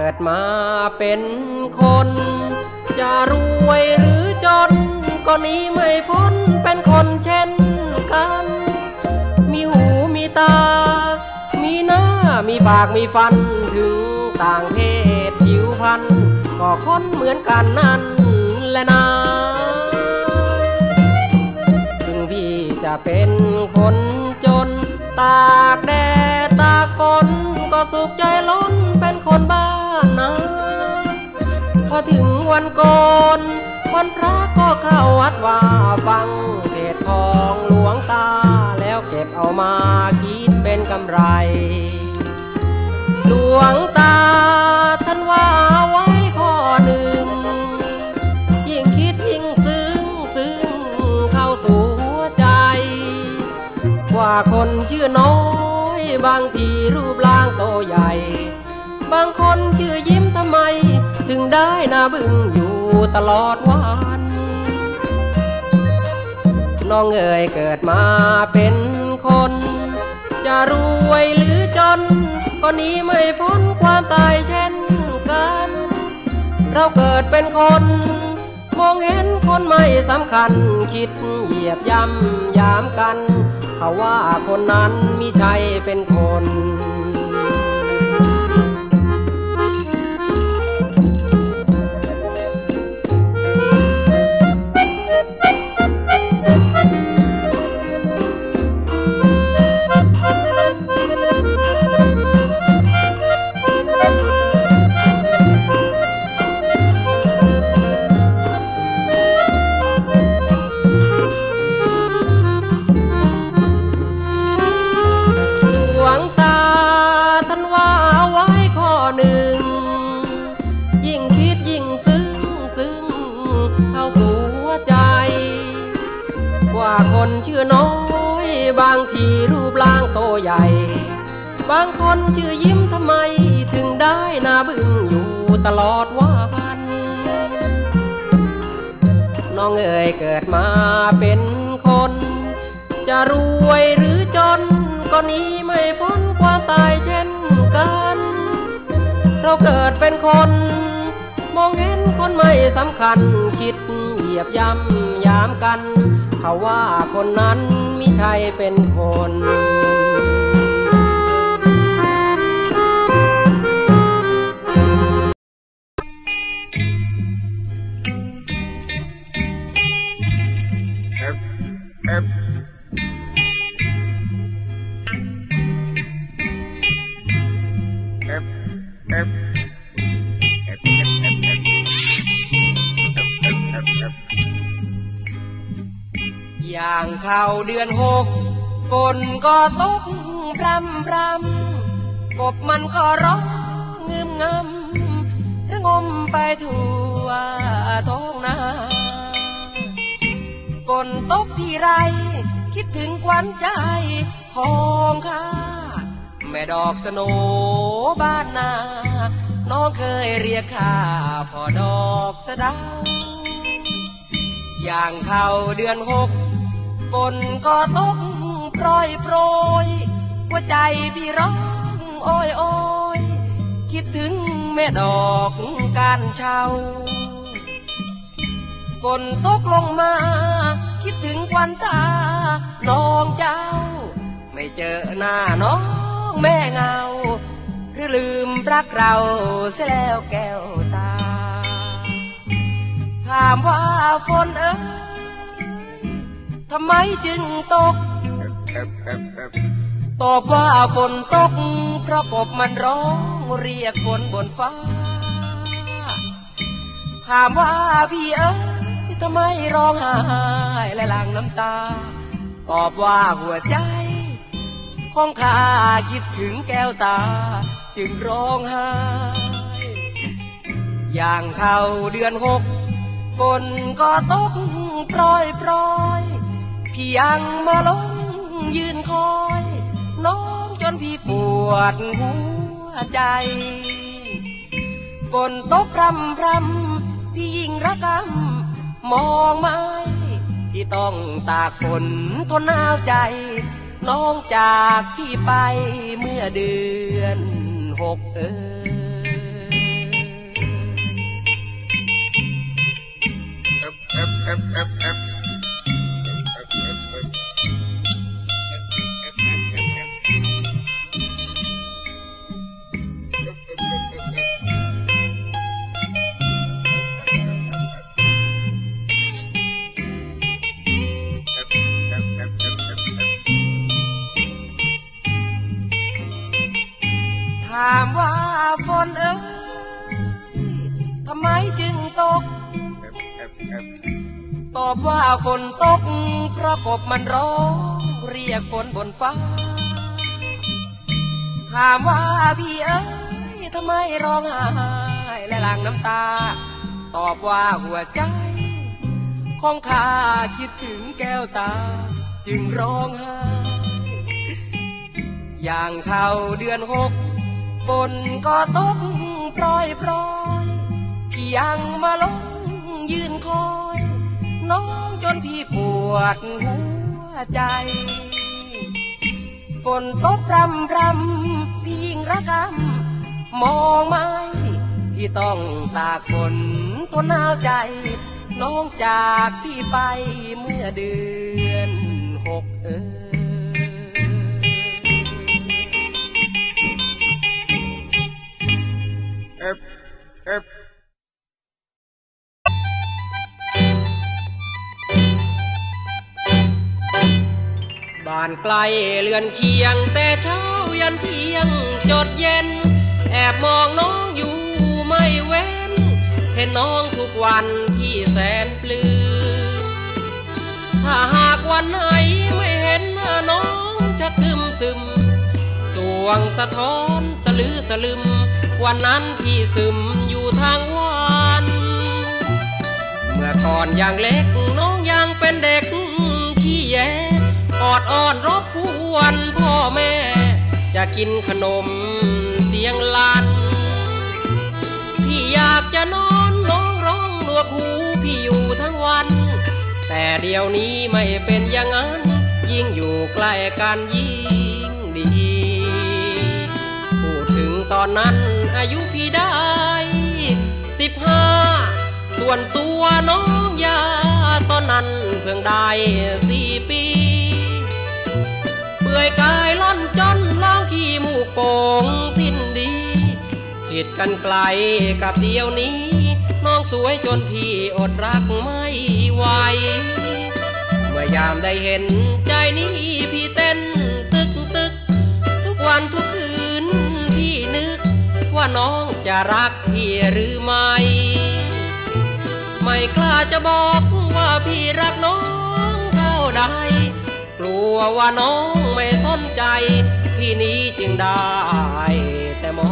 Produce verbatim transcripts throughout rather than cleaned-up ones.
ดมาเป็นคนจะรวยหรือจนก็หนีไม่พ้นเป็นคนเช่นกันมีหูมีตามีหน้ามีปากมีฟันถึงต่างเพศผิวพรรณก็คนเหมือนกันนั่นแหละนะถึงพี่จะเป็นคนจนตากแดดตากฝนก็สุขใจล้นเป็นคนบ้านนะพอถึงวันโกนวันพระก็เข้าวัดว่าฟังเทศน์ของหลวงตาแล้วเก็บเอามาคิดเป็นกำไรหลวงตาท่านว่าไว้ข้อหนึ่งยิ่งคิดยิ่งซึ้งซึ้งเข้าสู่หัวใจว่าคนชื่อน้อยบางทีรูปร่างโตใหญ่บางคนชื่อยิ้มทำไมถึงได้หน้าบึ้งอยู่ตลอดวันน้องเอ๋ยเกิดมาเป็นคนจะรวยหรือจนก็หนีไม่พ้นความตายเช่นกันเราเกิดเป็นคนมองเห็นคนไม่สำคัญคิดเหยียบย่ำยามกันเขาว่าคนนั้นมิใช่เป็นคนคนชื่อน้อยบางทีรูปร่างโตใหญ่บางคนชื่อยิ้มทำไมถึงได้หน้าบึ้งอยู่ตลอดวันน้องเอ๋ยเกิดมาเป็นคนจะรวยหรือจนก็หนีไม่พ้นความตายเช่นกันเราเกิดเป็นคนมองเห็นคนไม่สำคัญคิดเหยียบย่ำยามกันเขาว่าคนนั้นมิใช่เป็นคนอย่างเข้าเดือนหกฝนก็ตกพรำพรำกบมันก็ร้องงึมงำระงมไปทั่วท้องนาฝนตกที่ไรคิดถึงควันใจของข้าแม่ดอกสโนบ้านนาน้องเคยเรียกข้าพ่อดอกสะเดาอย่างเข้าเดือนหกฝนก็ตกโปรยโปรยหัวใจพี่ร้องโอ้ยโอ้ยคิดถึงแม่ดอกการเช่าฝนตกลงมาคิดถึงควันตาน้องเจ้าไม่เจอหน้าน้องแม่เงาหรือลืมรักเราเสียแล้วแก้วตาถามว่าฝนเอ๋ยทำไมจึงตกตอบว่าฝนตกเพราะกบมันร้องเรียกฝนบนฟ้าถามว่าพี่เอ๋ยทำไมร้องไห้และหลั่งน้ำตาตอบว่าหัวใจของข้าคิดถึงแก้วตาจึงร้องไห้อย่างเข้าเดือนหกฝนก็ตกโปรยโปรยพี่ยังมาลงยืนคอยน้องจนพี่ปวดหัวใจฝนตกพรำพรำพี่ยิ่งระกำมองไหมที่ต้องตากฝนทนหนาวใจน้องจากพี่ไปเมื่อเดือนหกเอ่ยถามว่าฝนเอ้ยทำไมจึงตกตอบว่าฝนตกเพราะกบมันร้องเรียกฝนบนฟ้าถามว่าพี่เอ้ยทำไมร้องไห้และหลั่งน้ำตาตอบว่าหัวใจของข้าคิดถึงแก้วตาจึงร้องไห้อย่างเข้าเดือนหกฝนก็ตกโปรยโปรยพี่ยังมาลงยืนคอยน้องจนพี่ปวดหัวใจฝนตกพรำพรำพี่ยิ่งระกำมองไม่พี่ต้องตากฝนทนหนาวใจน้องจากพี่ไปเมื่อเดือนหกเออเอฟเอฟบ้านไกลเรือนเคียงแต่เช้ายันเที่ยงจดเย็นแอบมองน้องอยู่ไม่เว้นเห็นน้องทุกวันพี่แสนปลื้มถ้าหากวันไหนไม่เห็นหน้าน้องจะซึมซึมสวงสะท้อนสลือสลึมวันนั้นพี่ซึมอยู่ทางวันเมื่อก่อนยังเล็กน้องยังเป็นเด็กขี้แยออดอ้อนรบกวนพ่อแม่จะกินขนมเสียงลั่นพี่อยากจะนอนน้องร้องหนวกหูพี่อยู่ทั้งวันแต่เดี๋ยวนี้ไม่เป็นอย่างนั้นยิ่งอยู่ใกล้กันยิ่งดีพูดถึงตอนนั้นอายุพี่ได้สิบห้าส่วนตัวน้องยาตอนนั้นเพิ่งได้สี่ปีเปื่อยกายล่อนจนล้างขี้มูกโป่งสิ้นดีผิดกันไกลกับเดียวนี้น้องสวยจนพี่อดรักไม่ไหวเมื่อยามได้เห็นใจนี้พี่เต้นตึกตึกทุกวันทุกคืนพี่นึกว่าน้องจะรักพี่หรือไม่ไม่กล้าจะบอกว่าพี่รักน้องเท่าใดกลัวว่าน้องไม่สนใจพี่นี้จึงได้แต่มอง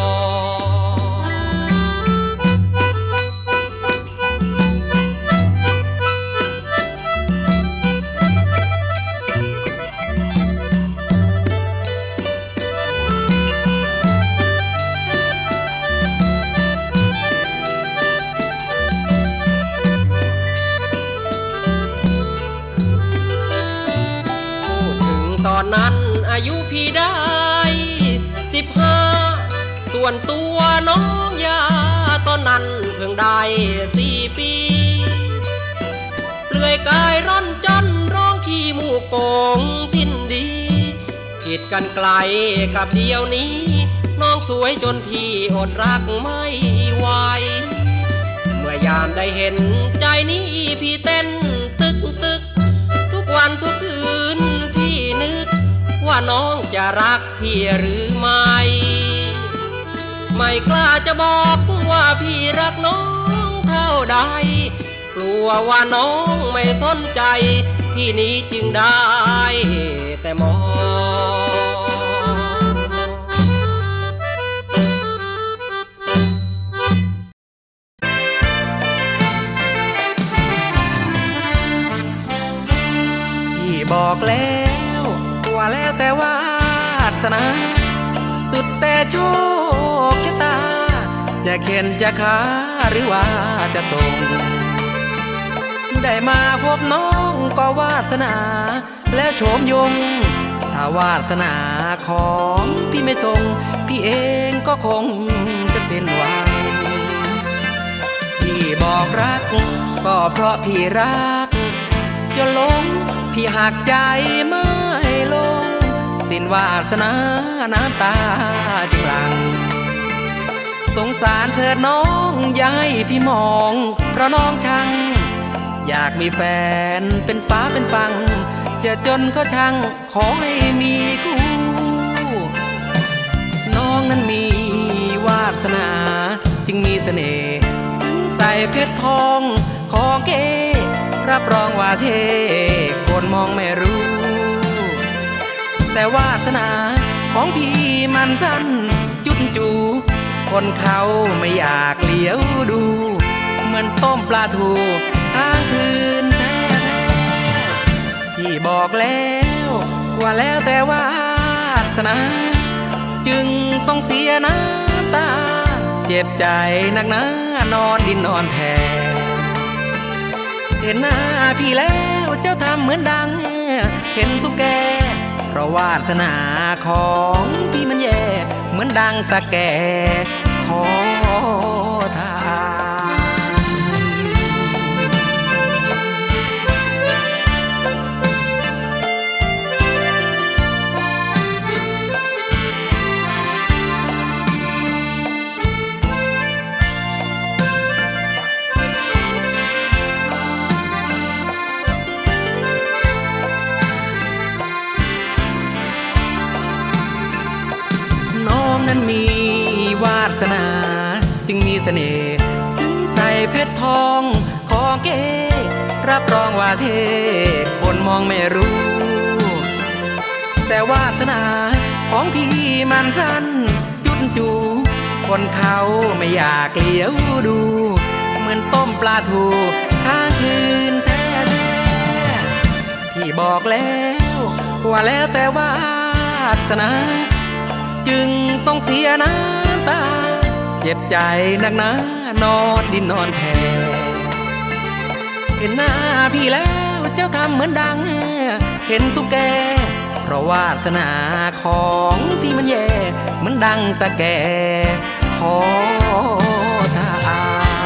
ตอนนั้นอายุพี่ได้สิบห้าส่วนตัวน้องยาตอนนั้นเพิ่งได้สี่ปีเปลือยกายร่อนจนร้องขี้มูกโป่งสิ้นดีผิดกันไกลกับเดียวนี้น้องสวยจนพี่อดรักไม่ไหวเมื่อยามได้เห็นใจนี้พี่เต้นตึกตึกทุกวันทุกคืนพี่นึกว่าน้องจะรักพี่หรือไม่ไม่กล้าจะบอกว่าพี่รักน้องเท่าใดกลัวว่าน้องไม่สนใจพี่นี้จึงได้แต่มองพี่บอกแล้วว่าแล้วแต่วาสนาสุดแต่โชคชะตาจะเข็นจะขาหรือว่าจะตรงได้มาพบน้องก็วาสนาแล้วโฉมยงถ้าวาสนาของพี่ไม่ทรงพี่เองก็คงจะสิ้นหวังพี่บอกรักก็เพราะพี่รักจนหลงพี่หักใจไม่ลงสิ้นวาสนาน้ำตาจึงหลั่งสงสารเธอน้องอย่าให้พี่มองเพราะน้องช่างอยากมีแฟนเป็นฟ้าเป็นฟังจะจนก็ช่างขอให้มีคู่น้องนั้นมีวาสนาจึงมีเสน่ห์ใส่เพชรทองขอเก๋รับรองว่าเท่คนมองไม่รู้แต่วาสนาของพี่มันสั้นจุดจูคนเขาไม่อยากเลี้ยวดูเหมือนต้มปลาทูค้างคืนแท้พี่บอกแล้วว่าแล้วแต่วาสนาจึงต้องเสียน้ำตาเจ็บใจนักหนานอนดินนอนแผ่เห็นหน้าพี่แล้วเจ้าทำเหมือนดังเห็นตุ๊กแกเพราะวาสนาของพี่มันแย่เหมือนดังตะแก่ขอทนั้นมีวาสนาจึงมีเสน่ห์ใส่เพชรทองขอเก๋รับรองว่าเท่คนมองไม่รู้แต่วาสนาของพี่มันสั้นจุดจูคนเขาไม่อยากเลี้ยวดูเหมือนต้มปลาทูค้างคืนแท้พี่บอกแล้วว่าแล้วแต่วาสนาจึงต้องเสียน้ำตาเจ็บใจนักหนานอนดินนอนแผ่เห็นหน้าพี่แล้วเจ้าทำเหมือนดังเห็นตุ๊กแกเพราะวาสนาของพี่มันแย่เหมือนดังตะแก่ขอทาน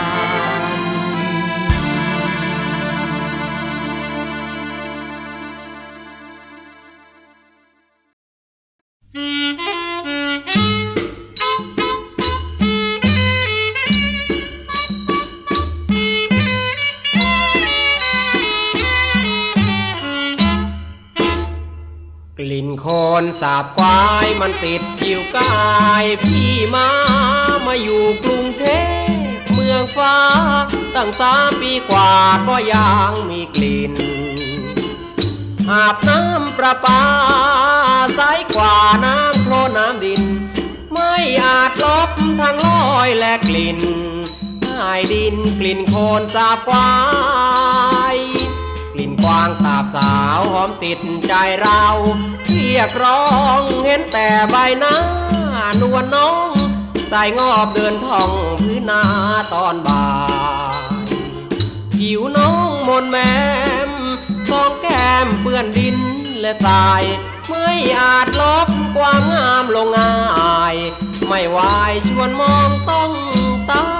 กลิ่นโคลนสาบควายมันติดผิวกายพี่มามาอยู่กรุงเทพเมืองฟ้าตั้งสามปีกว่าก็ยังมีกลิ่นอาบน้ำประปาใสกว่าน้ำโคลนน้ำดินไม่อาจลบทางลอยและกลิ่นหายดินกลิ่นโคลนสาบควายกลิ่นกวางสาบสาวหอมติดใจเราเรียกร้องเห็นแต่ใบหน้านวลน้องใส่งอบเดินท่องพื้นนาตอนบ่ายผิวน้องมนแม้มสองแก้มเปื้อนดินและทรายไม่อาจลบความงามลงง่ายไม่ไหวชวนมองต้องตา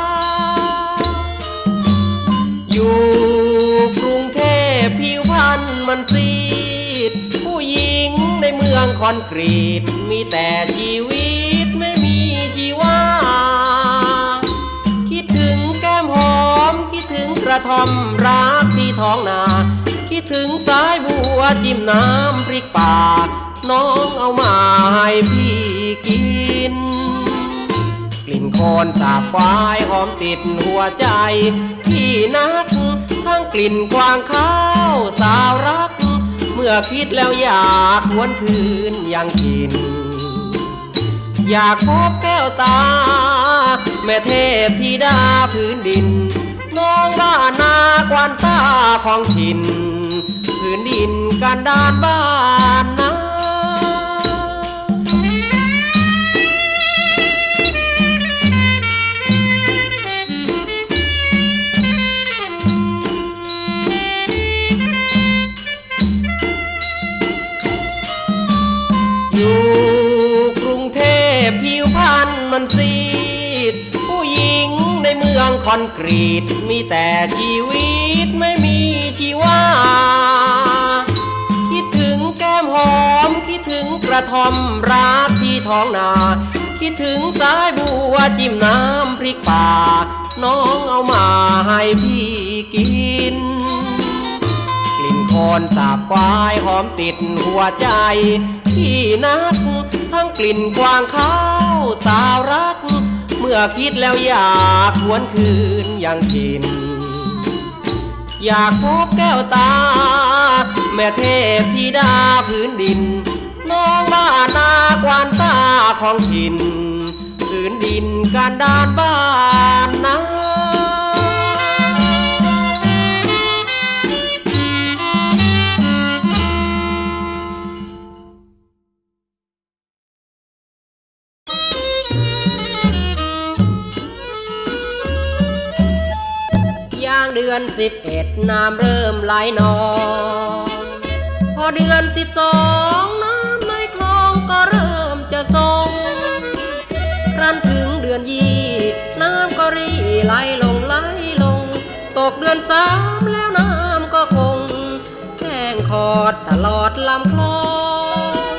อยู่กรุงเทพผิวพรรณมันซีดผู้หญิงในเมืองคอนกรีตมีแต่ชีวิตไม่มีชีวาคิดถึงแก้มหอมคิดถึงกระท่อมรักที่ท้องนาคิดถึงสายบัวจิ้มน้ำพริกป่าน้องเอามาให้พี่กินกลิ่นโคลนสาบควายหอมติดหัวใจพี่นักทั้งกลิ่นกวางข้าวสาวรักเมื่อคิดแล้วอยากหวนคืนยังกินอยากพบแก้วตาแม่เทพธิดาพื้นดินน้องบ้านนากวานตาของถิ่นพื้นดินกันดานบ้านนาอยู่กรุงเทพผิวพรรณมันซีดผู้หญิงในเมืององคอนกรีตมีแต่ชีวิตไม่มีชีวาคิดถึงแก้มหอมคิดถึงกระท่อมรักที่ท้องนาคิดถึงสายบัวจิ้มน้ำพริกป่าน้องเอามาให้พี่กินกลิ่นโคลนสาบควายหอมติดหัวใจพี่นักทั้งกลิ่นกวางข้าวสาวรักเมื่อคิดแล้วอยากหวนคืนยังถิ่นอยากพบแก้วตาแม่เทพธิดาพื้นดินน้องบ้านนากวานตาของถิ่นพื้นดินการดานบ้านนาเดือนสิบเอ็ดน้ำเริ่มไหลนองพอเดือนสิบสองน้ำในคลองก็เริ่มจะทรงครั้นถึงเดือนยี่น้ำก็รีไหลลงไหลลงตกเดือนสามแล้วน้ำก็คงแห้งขอดตลอดลำคลอง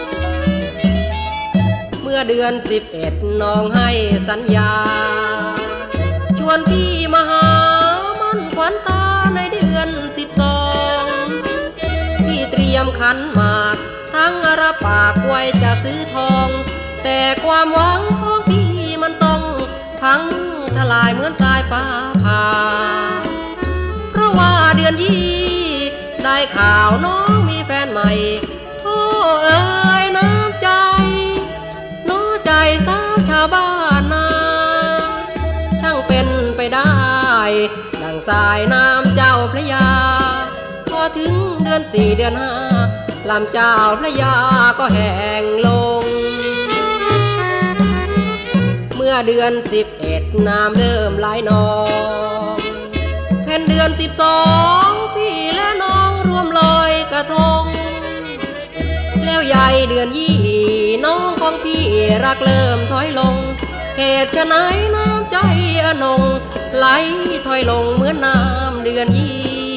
เมื่อเดือนสิบเอ็ดน้องให้สัญญาชวนพี่มาหาขวัญตาในเดือนสิบสองพี่เตรียมขันหมากทั้งอาราปากไว้จะซื้อทองแต่ความหวังของพี่มันต้องพังทลายเหมือนสายฟ้าผ่าเพราะว่าเดือนยี่ได้ข่าวน้องมีแฟนใหม่โอ้เอ๋ยน้ำใจน้อใจสาวชาวบ้านนาช่างเป็นไปได้ดังสายน้ำเจ้าพระยาพอถึงเดือนสี่เดือนห้าลำเจ้าพระยาก็แห้งลงเมื่อเดือนสิบเอ็ดน้ำเริ่มไหลนองแผ่นเดือนสิบสองพี่และน้องรวมลอยกระทงแล้วใหญ่เดือนยี่น้องของพี่รักเริ่มถอยลงเหตุไฉนน้ำใจอนงไหลถอยลงเหมือนน้ำเดือนยี่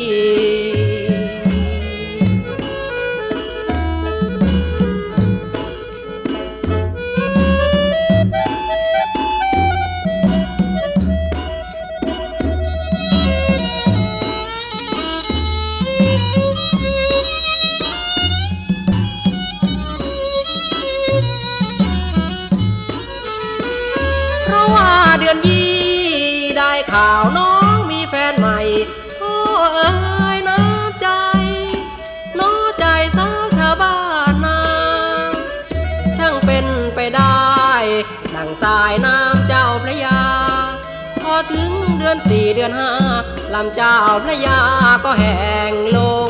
เดือนยี่ได้ข่าวน้องมีแฟนใหม่โอ้เอ๋ยน้ำใจน้อใจสาวชาวบ้านนาช่างเป็นไปได้ดังสายน้ำเจ้าพระยาพอถึงเดือนสี่เดือนห้าลำเจ้าพระยาก็แห้งลง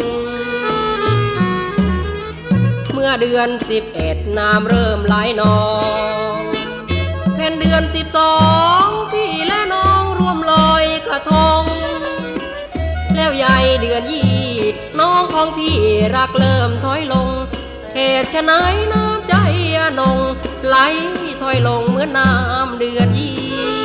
เมื่อเดือนสิบเอ็ดน้ำเริ่มไหลนองแผ่นเดือนสิบสองพี่และน้องรวมลอยกระทงแล้วใหญ่เดือนยี่น้องของพี่รักเริ่มถอยลงเหตุไฉนน้ำใจอนงไหลถอยลงเหมือนน้ำเดือนยี่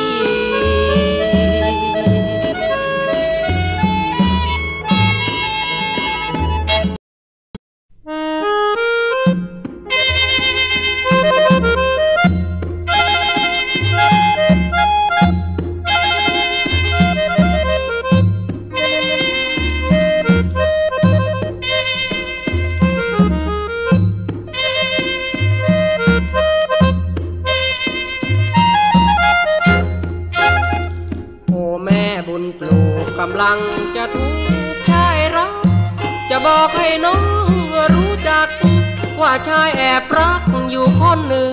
กำลังจะทุกข์ชายรักจะบอกให้น้องรู้จักว่าชายแอบรักอยู่คนหนึ่ง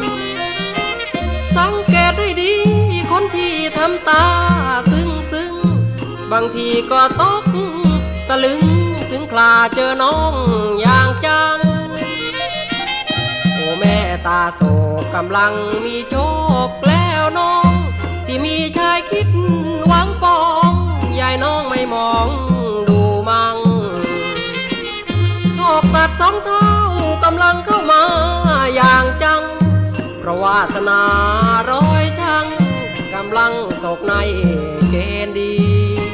สังเกตให้ดีคนที่ทำตาซึ้งซึ้งบางทีก็ตกตะลึงถึงคราเจอน้องอย่างจังโอ้แม่ตาโศกกำลังมีโชคแล้วน้องที่มีชายคิดหวังปองยายน้องไม่มองดูมั่งโชคตัดสองเท้ากำลังเข้ามาอย่างจังเพราะวาสนาร้อยช่างกำำลังตกในเกณฑ์ดี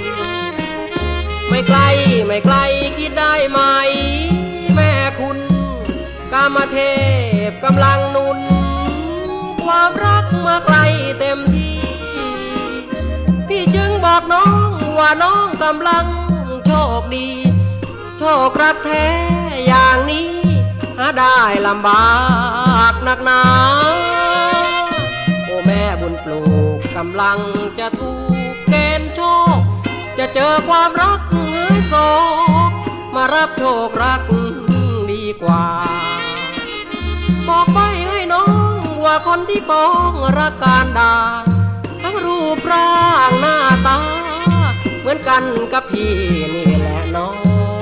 ไม่ไกลไม่ไกลคิดได้ไหมแม่คุณกามเทพกำลังนุนความรักมาไกลเต็มที่พี่จึงบอกน้องว่าน้องกำลังโชคดีโชครักแท้อย่างนี้หาได้ลำบากหนักหนาโอ้แม่บุญปลูกกำลังจะถูกเกณฑ์โชคจะเจอความรักหายโศกมารับโชครักดีกว่าบอกไปให้น้องว่าคนที่ปองรักการดาทั้งรูปร่างหน้าตาเหมือนกันกับพี่นี่แหละน้อง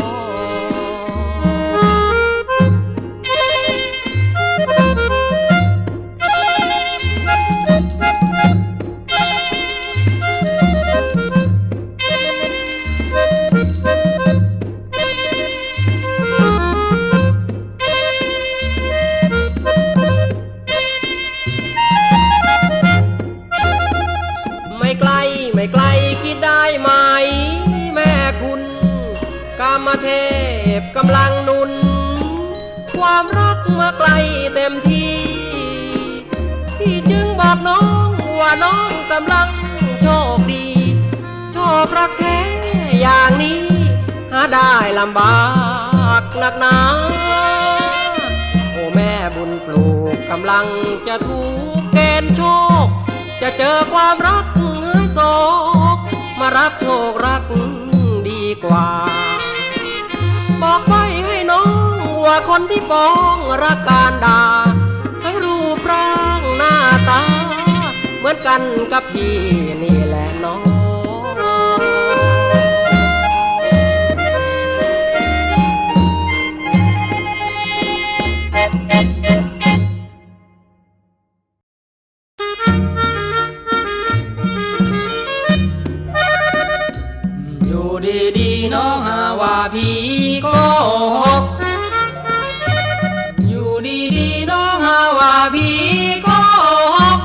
ไม่ไกลคิดได้ไหมแม่คุณกามเทพกำลังนุนความรักมาไกลเต็มที่พี่จึงบอกน้องว่าน้องกำลังโชคดีโชครักแท้อย่างนี้หาได้ลำบากหนักหนาโอ้แม่บุญปลูกกำลังจะถูกเกณฑ์โชคจะเจอความรักตกมารับโชครักดีกว่าบอกไปให้น้องว่าคนที่ปองรักการดาทั้งรูปร่างหน้าตาเหมือนกันกับพี่นี่แหละน้องดีๆน้องหาว่าพี่โกหกอยู่ดีๆน้องหาว่าพี่โกหก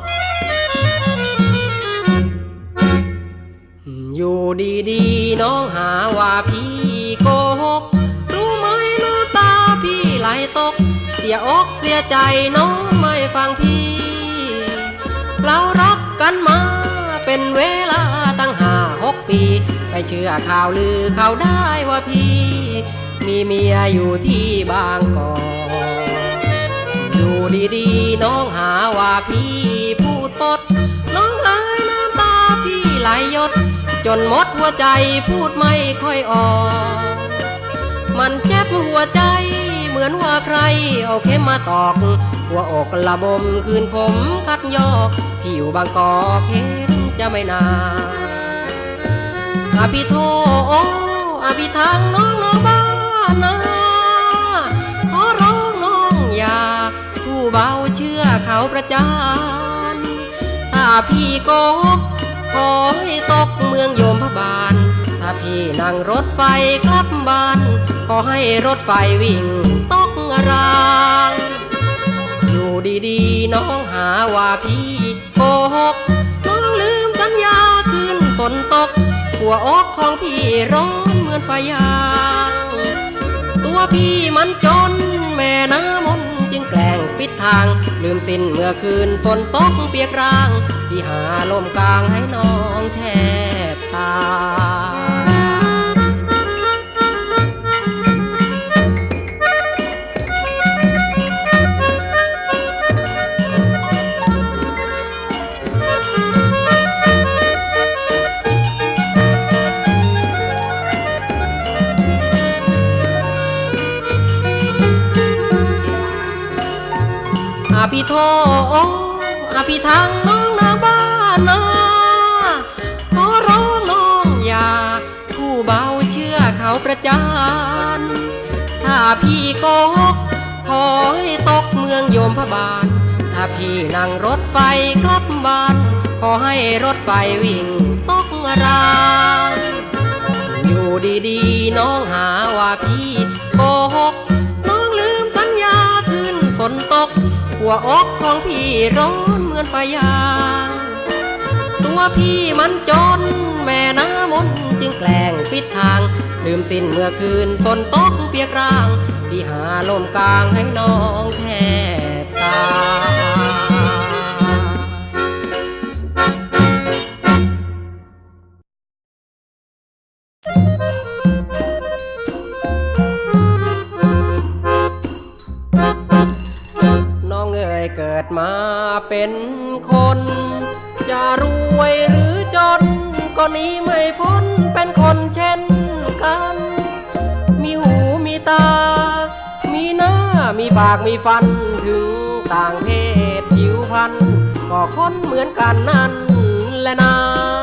อยู่ดีๆน้องหาว่าพี่โกหกรู้ไหมน้ำตาพี่ไหลตกเสียอกเสียใจน้องไม่ฟังพี่เรารักกันมาเป็นเวลาตั้งห้าหกปีไปเชื่อข่าวลือเขาได้ว่าพี่มีเมียอยู่ที่บางกอกอยู่ดีๆน้องหาว่าพี่พูดปดน้องเอ๋ยน้ำตาพี่ไหลหยดจนหมดหัวใจพูดไม่ค่อยออกมันเจ็บหัวใจเหมือนว่าใครเอาเข็มมาตอกหัวอกระบมคืนผมคัดยอกพี่อยู่บางกอกเห็นจะไม่นานอภิโทโออภิทางน้องน้องบ้านนาขอร้องน้องอย่าผู้เบาเชื่อเขาประจานถ้าพี่โกหกขอให้ตกเมืองโยมพบาลถ้าพี่นั่งรถไฟกลับบ้านขอให้รถไฟวิ่งตกรางอยู่ดีๆน้องหาว่าพี่โกหกน้องลืมสัญญาคืนฝนตกหัวอกของพี่ร้อนเหมือนไฟยางตัวพี่มันจนแม่น้ำมนจึงแกล้งปิดทางลืมสิ้นเมื่อคืนฝนตกเปียกร่างพี่หาลมกลางให้น้องแทบตาย พี่โทอภิทางน้องนาบ้านนาขอร้องน้องอย่าผู้เบาเชื่อเขาประจานถ้าพี่โกหกขอให้ตกเมืองโยมพบาลถ้าพี่นั่งรถไฟกลับบ้านขอให้รถไฟวิ่งตกรางอยู่ดีๆน้องหาว่าพี่โกหกน้องลืมสัญญาคืนฝนตกหัวอกของพี่ร้อนเหมือนไฟยางว่าพี่มันจนแม่น้ำมนจึงแกล้งปิดทางลืมสิ้นเมื่อคืนฝนตกเปียกร่างพี่หาลมกลางให้น้องแทบตายน้องเอ๋ยเกิดมาเป็นคนจะรวยหรือจนก็หนีไม่พ้นเป็นคนเช่นกันมีหูมีตามีหน้ามีปากมีฟันถึงต่างเพศผิวพรรณก็คนเหมือนกันนั่นแหละนะ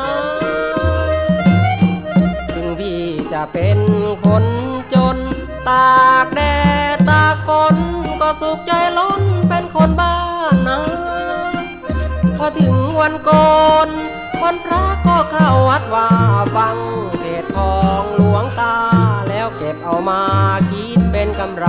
ถึงพี่จะเป็นคนจนตากแดดตากฝนก็สุขใจล้นเป็นคนบ้านนะพอถึงวันโกนวันพระก็เข้าวัดว่าฟังเทศน์ของหลวงตาแล้วเก็บเอามาคิดเป็นกำไร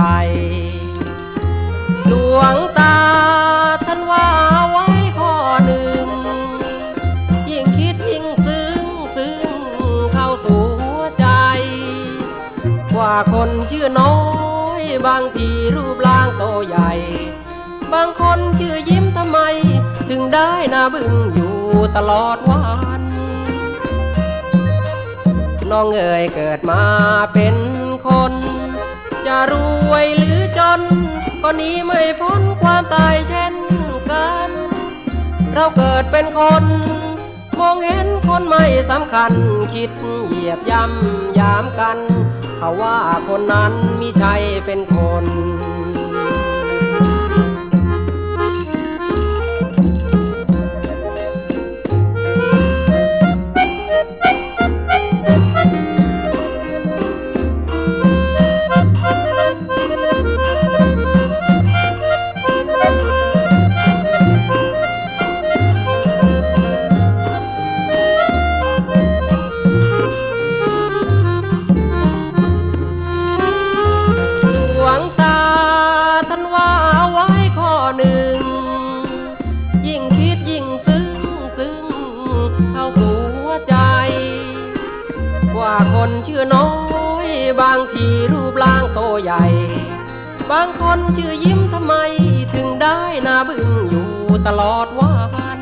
หลวงตาท่านว่าไว้ข้อหนึ่งยิ่งคิดยิ่งซึ้งซึ้งเข้าสู่หัวใจว่าคนชื่อน้อยบางทีรูปร่างโตใหญ่บางคนชื่อยิ้มทำไมถึงได้หน้าบึ้งอยู่ตลอดวันน้องเอ๋ยเกิดมาเป็นคนจะรวยหรือจนก็หนีไม่พ้นความตายเช่นกันเราเกิดเป็นคนมองเห็นคนไม่สำคัญคิดเหยียบย่ำยามกันเขาว่าคนนั้นมิใช่เป็นคนคนชื่อน้อยบางทีรูปร่างโตใหญ่บางคนชื่อยิ้มทำไมถึงได้หน้าบึ้งอยู่ตลอดวัน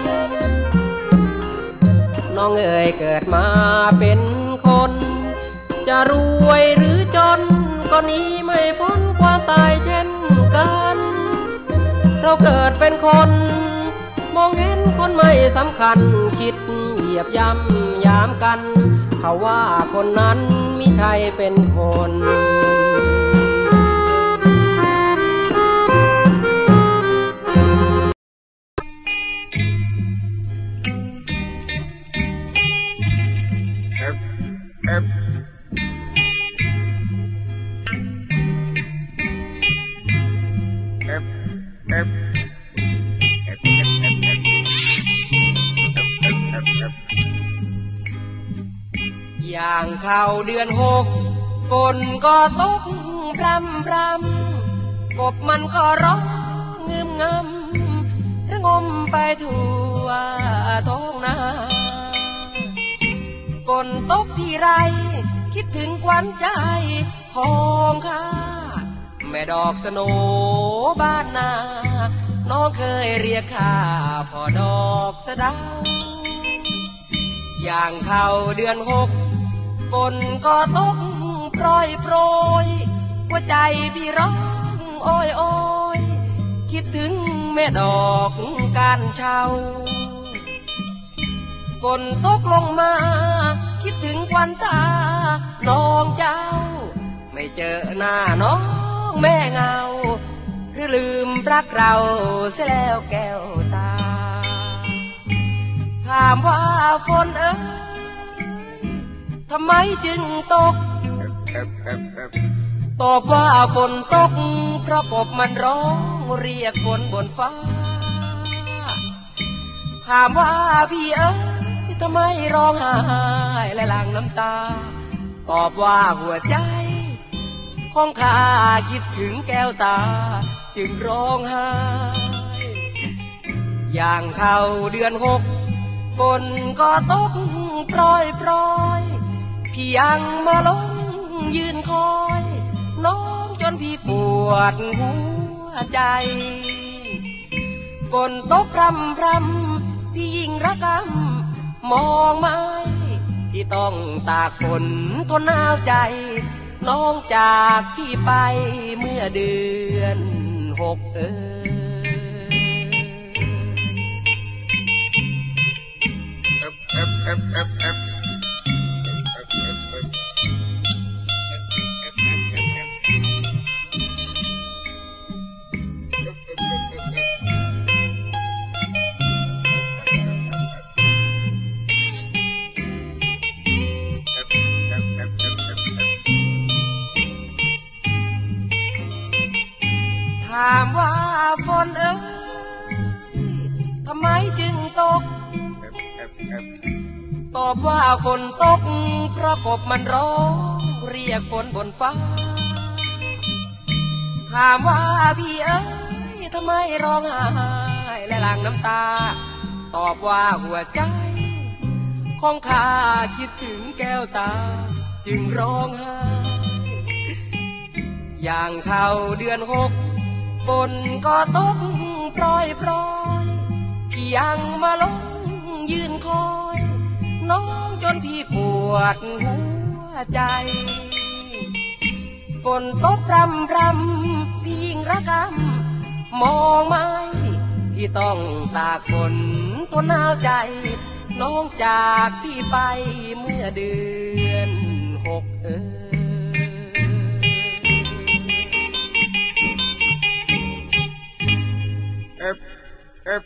น้องเอ๋ยเกิดมาเป็นคนจะรวยหรือจนก็หนีไม่พ้นความตายเช่นกันเราเกิดเป็นคนมองเห็นคนไม่สำคัญคิดเหยียบย่ำยามกันเขาว่าคนนั้นมิใช่เป็นคนอย่างเข้าเดือนหกฝนก็ตกพรำพรำกบมันก็ร้องงึมงำระงมไปทั่วท้องนาฝนตกที่ไรคิดถึงควันใจของข้าแม่ดอกสโนบ้านนาน้องเคยเรียกข้าพ่อดอกสะเดาอย่างเข้าเดือนหกฝนก็ตกโปรยโปรยหัวใจพี่ร้องโอ้ยโอ้ยคิดถึงแม่ดอกการเช่าฝนตกลงมาคิดถึงควันตาน้องเจ้าไม่เจอหน้าน้องแม่เงาหรือลืมรักเราเสียแล้วแก้วตาถามว่าฝนเอ๋ยทำไมจึงตกตอบว่าฝนตกเพราะกบมันร้องเรียกฝนบนฟ้าถามว่าพี่เอ๋ยทำไมร้องไห้และหลั่งน้ำตาตอบว่าหัวใจของข้าคิดถึงแก้วตาจึงร้องไห้อย่างเข้าเดือนหกฝฝนก็ตกโปรยโปรยพี่ยังมาลงยืนคอยน้องจนพี่ปวดหัวใจฝนตกพรำพรำพี่ยิ่งระกำมองไม้ที่ต้องตากฝนทนหนาวใจน้องจากพี่ไปเมื่อเดือนหกเอ่ยถามว่าฝนเอ๋ยทำไมจึงตกตอบว่าฝนตกเพราะกบมันร้องเรียกฝนบนฟ้าถามว่าพี่เอ๋ยทำไมร้องไห้และหลั่งน้ำตาตอบว่าหัวใจของข้าคิดถึงแก้วตาจึงร้องไห้อย่างเข้าเดือนหกฝนก็ตกโปรยโปรยพี่ยังมาลงยืนคอยน้องจนพี่ปวดหัวใจฝนตกพรำพรำพี่ยิ่งระกำมองไม้ที่ต้องตากฝนทนหนาวใจน้องจากพี่ไปเมื่อเดือนหกเอ่ยF F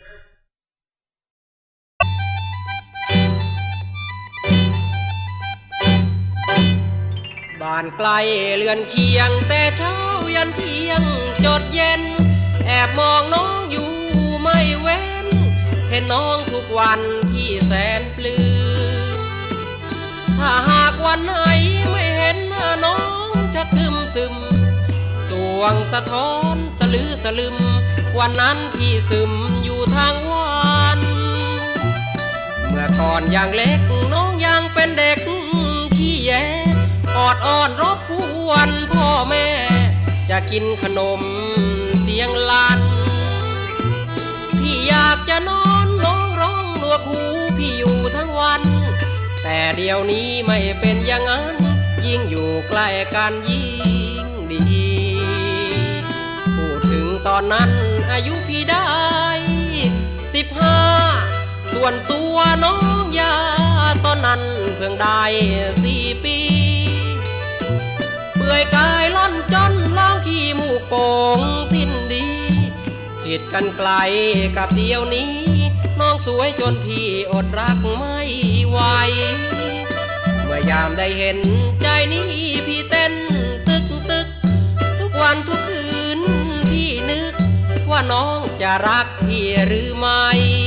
บ้านไกลเรือนเคียงแต่เช้ายันเที่ยงจดเย็นแอบมองน้องอยู่ไม่เว้นเห็นน้องทุกวันพี่แสนปลื้มถ้าหากวันไหนไม่เห็นหน้าน้องจะซึมซึมสวงสะท้อนสลือสลึมวันนั้นพี่ซึมอยู่ทางวันเมื่อก่อนยังเล็กน้องยังเป็นเด็กขี้แยออดอ้อนรบกวนพ่อแม่จะกินขนมเสียงลั่นพี่อยากจะนอนน้องร้องหนวกหูพี่อยู่ทั้งวันแต่เดี๋ยวนี้ไม่เป็นอย่างนั้นยิ่งอยู่ใกล้กันยิ่งดีพูดถึงตอนนั้นอายุพี่ได้สิบห้าส่วนตัวน้องยาตอนนั้นเพิ่งได้สี่ปีเปื่อยกายล่อนจนล้างขี้มูกโป่งสิ้นดีผิดกันไกลกับเดียวนี้น้องสวยจนพี่อดรักไม่ไหวเมื่อยามได้เห็นใจนี้พี่เต้นตึกตึกทุกวันทุกคืนพี่นึกว่าน้องจะรักพี่หรือไม่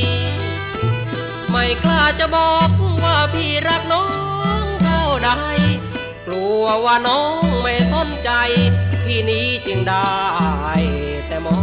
ไม่กล้าจะบอกว่าพี่รักน้องเท่าใดกลัวว่าน้องไม่สนใจพี่นี้จึงได้แต่มอง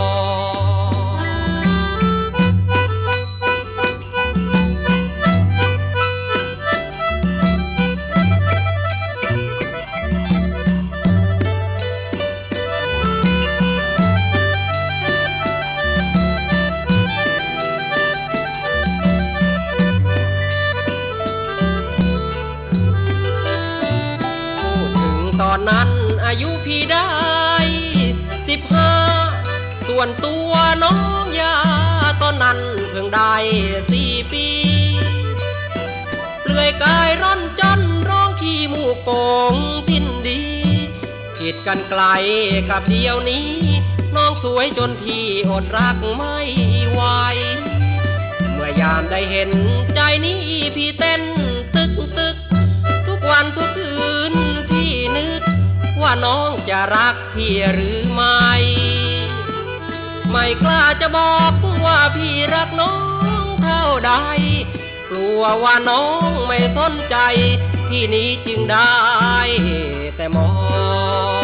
ตอนนั้นอายุพี่ได้สิบห้าส่วนตัวน้องยาตอนนั้นเพิ่งได้สี่ปีเปลือยกายร่อนจนร้องขี้มูกโป่งสิ้นดีผิดกันไกลกับเดียวนี้น้องสวยจนพี่อดรักไม่ไหวเมื่อยามได้เห็นใจนี้พี่เต้นตึกตึกทุกวันทุกคืนพี่นึกว่าน้องจะรักพี่หรือไม่ไม่กล้าจะบอกว่าพี่รักน้องเท่าใดกลัวว่าน้องไม่สนใจพี่นี้จึงได้แต่มอง